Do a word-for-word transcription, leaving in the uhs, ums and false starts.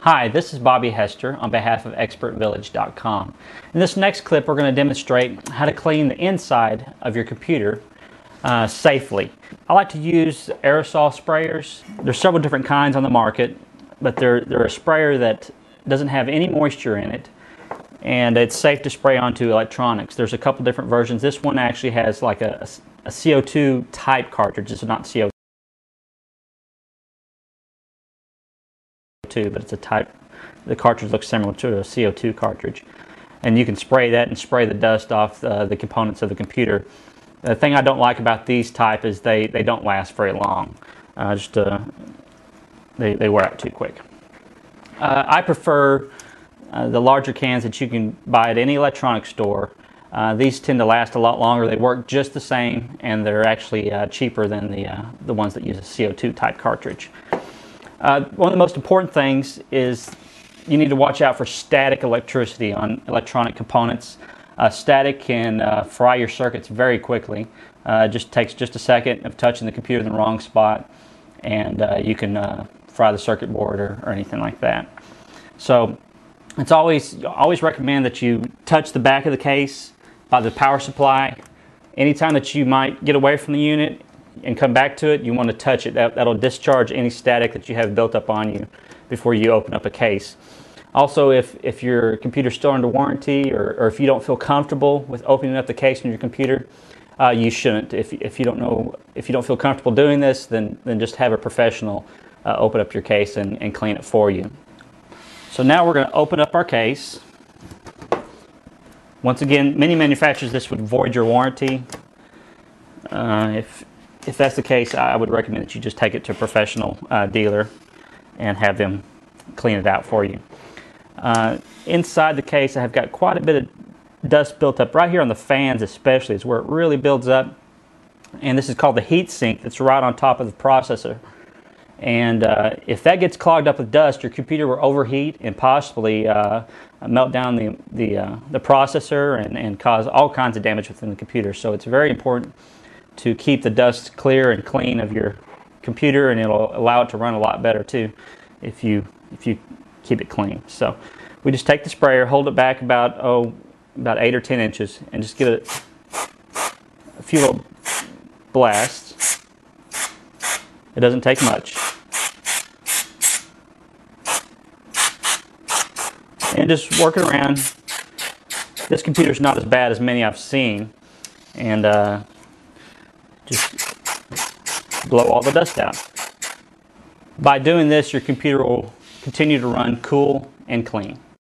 Hi, this is Bobby Hester on behalf of expert village dot com. In this next clip, we're going to demonstrate how to clean the inside of your computer uh, safely. I like to use aerosol sprayers. There's several different kinds on the market, but they're, they're a sprayer that doesn't have any moisture in it, and it's safe to spray onto electronics. There's a couple different versions. This one actually has like a, a C O two type cartridge. It's not C O two, but it's a type. The cartridge looks similar to a C O two cartridge, and you can spray that and spray the dust off uh, the components of the computer. The thing I don't like about these type is they they don't last very long. Uh, just uh, they they wear out too quick. Uh, I prefer uh, the larger cans that you can buy at any electronics store. Uh, these tend to last a lot longer. They work just the same, and they're actually uh, cheaper than the uh, the ones that use a C O two type cartridge. Uh, one of the most important things is you need to watch out for static electricity on electronic components. Uh, static can uh, fry your circuits very quickly. Uh, it just takes just a second of touching the computer in the wrong spot, and uh, you can uh, fry the circuit board or, or anything like that. So it's always always recommend that you touch the back of the case by the power supply. Anytime that you might get away from the unit and come back to it, you want to touch it. That, that'll discharge any static that you have built up on you before you open up a case. Also, if, if your computer's still under warranty, or, or if you don't feel comfortable with opening up the case in your computer, uh, you shouldn't. If, if you don't know, if you don't feel comfortable doing this, then, then just have a professional uh, open up your case and, and clean it for you. So now we're going to open up our case. Once again, many manufacturers, this would void your warranty. Uh, if If that's the case, I would recommend that you just take it to a professional uh, dealer and have them clean it out for you. Uh, inside the case, I have got quite a bit of dust built up right here on the fans, especially is where it really builds up. And this is called the heat sink that's right on top of the processor. And uh, if that gets clogged up with dust, your computer will overheat and possibly uh, melt down the the, uh, the processor and, and cause all kinds of damage within the computer. So it's very important to keep the dust clear and clean of your computer, and it'll allow it to run a lot better too if you if you keep it clean. So we just take the sprayer, hold it back about oh about eight or ten inches, and just get a, a few little blasts. It doesn't take much, and just work it around. This computer's not as bad as many I've seen, and uh, just blow all the dust out. By doing this, your computer will continue to run cool and clean.